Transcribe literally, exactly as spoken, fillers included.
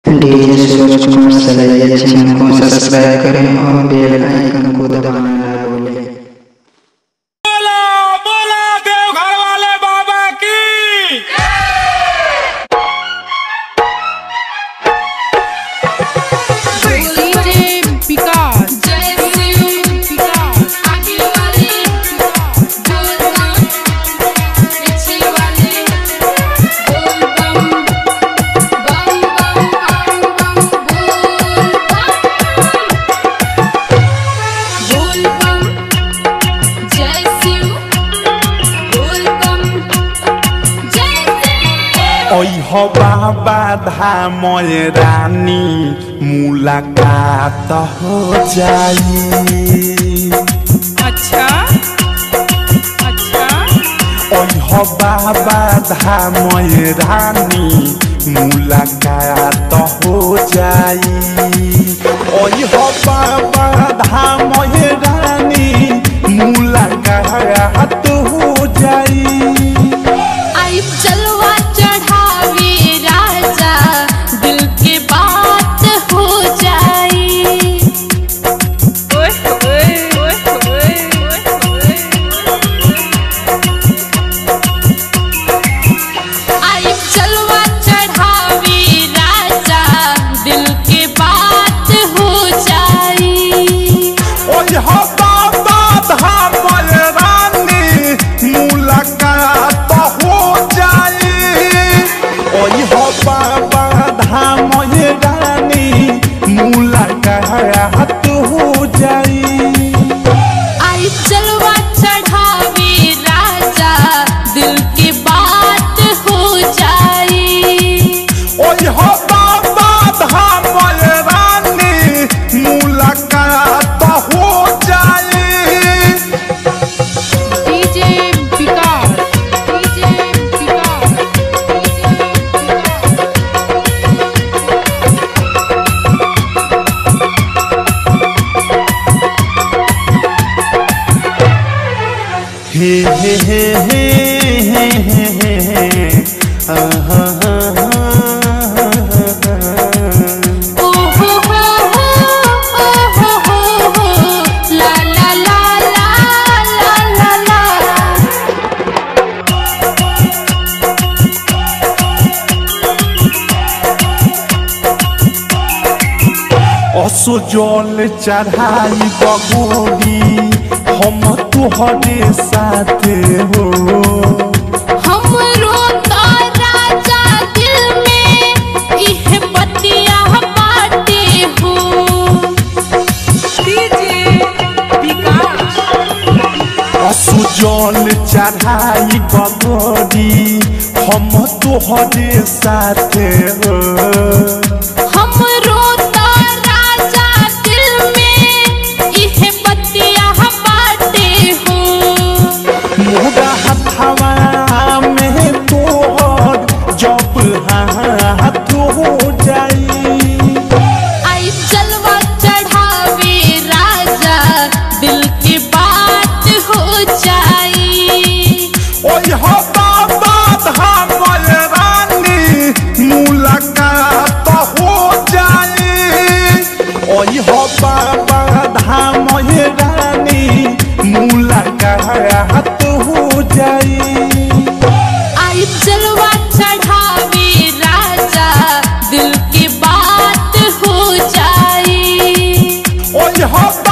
DJ Suraj Kumar सलैया channel को subscribe करें और बेल आइकन को दबाना ना भूलें। बोला बोला देवघर वाले बाबा की। हो बाबा धाम रानी मुलाकात हो जाई। अच्छा अच्छा हो बाबा धाम रानी मुलाकात हो जाई। हो बाबा धाम रानी मुलाकात हो जाई। चलवा चढ़ावे राजा दिल के बात हो जाई। ओए ओए ओए ओए ओए आई चलवा चढ़ावे राजा दिल के बात हो जाई। ओए हो बाबा धाम रानी मुलाकात हो जाई। ओए हो बाबा धाम रानी मुलाकात हो जाई। आई चलवा चढ़ावे राजा दिल के बात हो जाई। ओए हो बाबा धाम रानी मुलाकात हो जाई। डीजे विकास डीजे विकास हे हे हे हे हे हे हे आहा ओ हो हो हो हो हो हो ला ला ला ला ला ला असोजल चढ़ाई बगोरी हम तुहरे साथे हो। हमरो तो राजा दिल में इह बतिया बाटे हो। डीजे विकास असोजल चढ़ाई बगोरी हम तुहरे साथे हो। हमरो तो राजा दिल में इह बतिया बाटे हो। मोरा हथवा में तोहर जब हाथ हो जाई। आई चलवा चढ़ावे राजा दिल की बात हो जाई। ओए हो बाबा धाम रानी मुलाकात हो जाई। ओए हो बाबा धाम रानी मुलाकात हो जाई। आई चलवा चढ़ावे राजा दिल की बात हो जाई। ओए हो